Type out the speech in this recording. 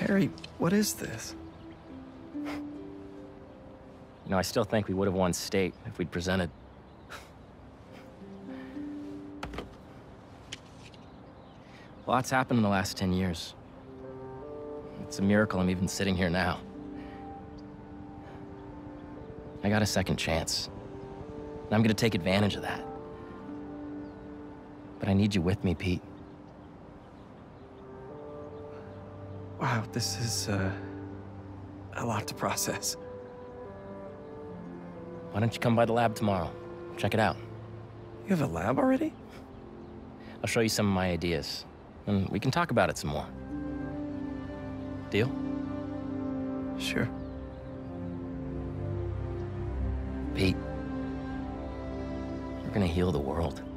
Harry, what is this? You know, I still think we would have won state if we'd presented. Lots happened in the last 10 years. It's a miracle I'm even sitting here now. I got a second chance. And I'm gonna take advantage of that. But I need you with me, Pete. Wow, this is, a lot to process. Why don't you come by the lab tomorrow? Check it out. You have a lab already? I'll show you some of my ideas, and we can talk about it some more. Deal? Sure. Pete, we're gonna heal the world.